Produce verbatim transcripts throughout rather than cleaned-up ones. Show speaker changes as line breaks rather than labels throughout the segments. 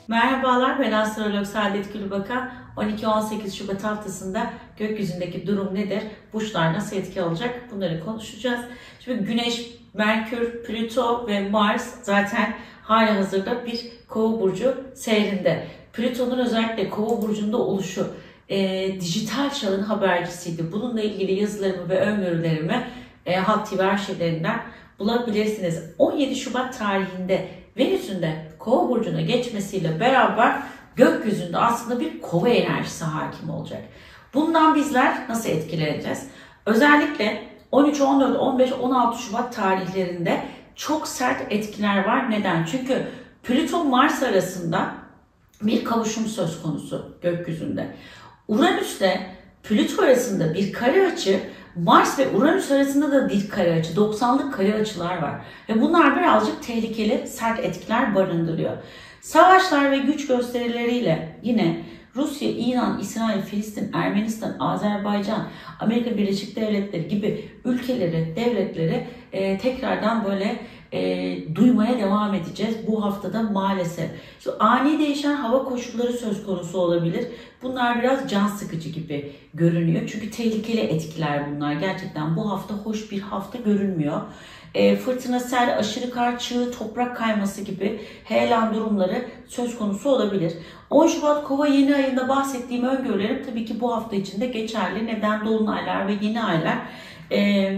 Merhabalar, ben astrolog Saadet Gülbakan. on iki on sekiz Şubat haftasında gökyüzündeki durum nedir? Burçlar nasıl etki alacak? Bunları konuşacağız. Şimdi Güneş, Merkür, Plüto ve Mars zaten hali hazırda bir Kova burcu seyrinde. Plüton'un özellikle Kova burcunda oluşu e, dijital çağın habercisiydi. Bununla ilgili yazılarımı ve öngörülerimi e, Halk T V arşivlerinden bulabilirsiniz. on yedi Şubat tarihinde Venüs'ün de Kova burcuna geçmesiyle beraber gökyüzünde aslında bir Kova enerjisi hakim olacak. Bundan bizler nasıl etkileneceğiz? Özellikle on üç, on dört, on beş, on altı Şubat tarihlerinde çok sert etkiler var. Neden? Çünkü Plüton-Mars arasında bir kavuşum söz konusu gökyüzünde. Uranüs'te Plüto arasında bir kare açı, Mars ve Uranüs arasında da bir kare açı, doksanlık kare açılar var. Ve bunlar birazcık tehlikeli, sert etkiler barındırıyor. Savaşlar ve güç gösterileriyle yine Rusya, İran, İsrail, Filistin, Ermenistan, Azerbaycan, Amerika Birleşik Devletleri gibi ülkeleri, devletleri e, tekrardan böyle e, duymaya devam edeceğiz bu haftada maalesef. İşte ani değişen hava koşulları söz konusu olabilir. Bunlar biraz can sıkıcı gibi görünüyor. Çünkü tehlikeli etkiler bunlar. Gerçekten bu hafta hoş bir hafta görünmüyor. E, fırtına, sel, aşırı kar, çığ, toprak kayması gibi heyelan durumları söz konusu olabilir. on Şubat Kova yeni ayında bahsettiğim öngörülerim tabii ki bu hafta içinde geçerli. Neden? Dolunaylar ve yeni aylar e,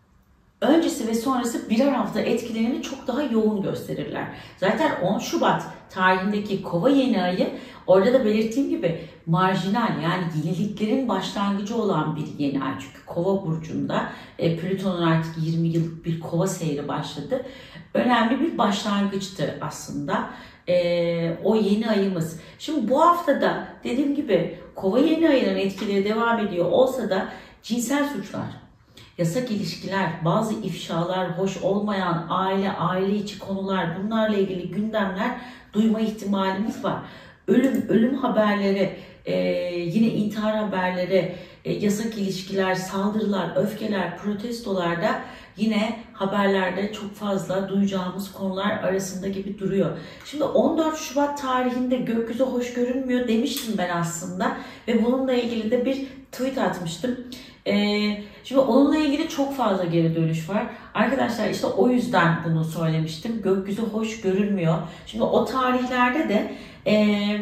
öncesi ve sonrası birer hafta etkilerini çok daha yoğun gösterirler. Zaten on Şubat tarihindeki Kova yeni ayı orada da belirttiğim gibi marjinal, yani yeniliklerin başlangıcı olan bir yeni ay. Çünkü Kova burcunda e, Plüton'un artık yirmi yıllık bir Kova seyri başladı. Önemli bir başlangıçtı aslında e, o yeni ayımız. Şimdi bu haftada dediğim gibi Kova yeni ayının etkileri devam ediyor olsa da cinsel suçlar, yasak ilişkiler, bazı ifşalar, hoş olmayan aile, aile içi konular, bunlarla ilgili gündemler duyma ihtimalimiz var. Ölüm, ölüm haberleri, e, yine intihar haberleri, e, yasak ilişkiler, saldırılar, öfkeler, protestolarda yine haberlerde çok fazla duyacağımız konular arasında gibi duruyor. Şimdi on dört Şubat tarihinde gökyüzü hoş görünmüyor demiştim ben aslında ve bununla ilgili de bir tweet atmıştım. Ee, şimdi onunla ilgili çok fazla geri dönüş var. Arkadaşlar işte o yüzden bunu söylemiştim. Gökyüzü hoş görünmüyor. Şimdi o tarihlerde de e,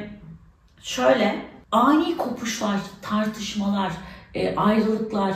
şöyle ani kopuşlar, tartışmalar, e, ayrılıklar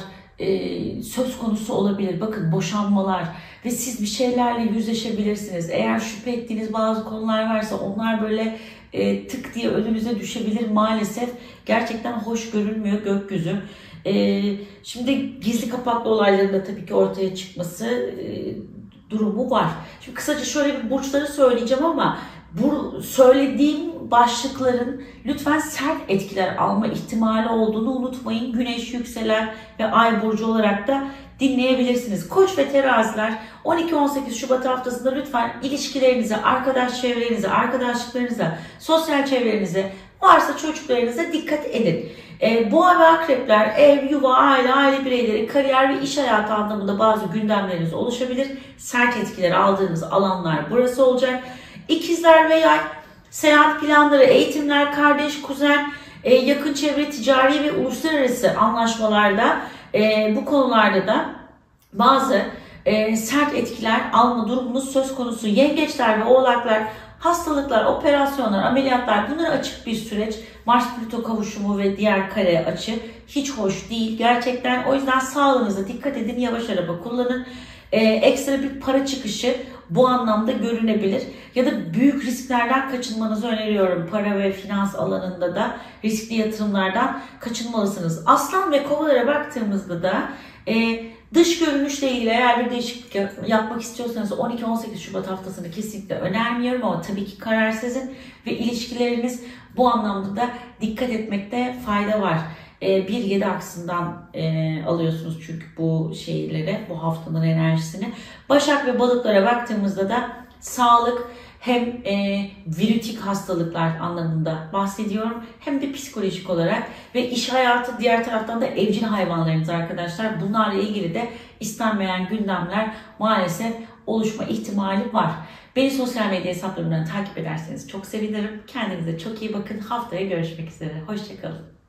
e, söz konusu olabilir. Bakın, boşanmalar ve siz bir şeylerle yüzleşebilirsiniz. Eğer şüphe ettiğiniz bazı konular varsa onlar böyle e, tık diye önünüze düşebilir maalesef. Gerçekten hoş görünmüyor gökyüzü. Ee, şimdi gizli kapaklı olayların da tabii ki ortaya çıkması e, durumu var. Şimdi kısaca şöyle bir burçları söyleyeceğim ama bu söylediğim başlıkların lütfen sert etkiler alma ihtimali olduğunu unutmayın. Güneş, yükselen ve ay burcu olarak da dinleyebilirsiniz. Koç ve teraziler on iki on sekiz Şubat haftasında lütfen ilişkilerinize, arkadaş çevrenize, arkadaşlıklarınıza, sosyal çevrenize, varsa çocuklarınıza dikkat edin. E, boğa ve akrepler, ev, yuva, aile, aile bireyleri, kariyer ve iş hayatı anlamında bazı gündemleriniz oluşabilir. Sert etkiler aldığınız alanlar burası olacak. İkizler ve yay, seyahat planları, eğitimler, kardeş, kuzen, e, yakın çevre, ticari ve uluslararası anlaşmalarda e, bu konularda da bazı e, sert etkiler alma durumunuz söz konusu. Yengeçler ve oğlaklar, hastalıklar, operasyonlar, ameliyatlar, bunlar açık bir süreç. Mars-Plüto kavuşumu ve diğer kare açı hiç hoş değil gerçekten. O yüzden sağlığınıza dikkat edin, yavaş araba kullanın. Ee, ekstra bir para çıkışı bu anlamda görünebilir. Ya da büyük risklerden kaçınmanızı öneriyorum. Para ve finans alanında da riskli yatırımlardan kaçınmalısınız. Aslan ve kovalara baktığımızda da e, dış görünüşle ilgili eğer bir değişiklik yapmak istiyorsanız on iki on sekiz Şubat haftasını kesinlikle önermiyorum ama tabii ki karar sizin ve ilişkileriniz bu anlamda da dikkat etmekte fayda var. bir yedi aksından e, alıyorsunuz çünkü bu şeyleri, bu haftanın enerjisini. Başak ve balıklara baktığımızda da sağlık, hem e, virütik hastalıklar anlamında bahsediyorum hem de psikolojik olarak ve iş hayatı, diğer taraftan da evcil hayvanlarınız arkadaşlar. Bunlarla ilgili de istenmeyen gündemler maalesef oluşma ihtimali var. Beni sosyal medya hesaplarımdan takip ederseniz çok sevinirim. Kendinize çok iyi bakın. Haftaya görüşmek üzere. Hoşçakalın.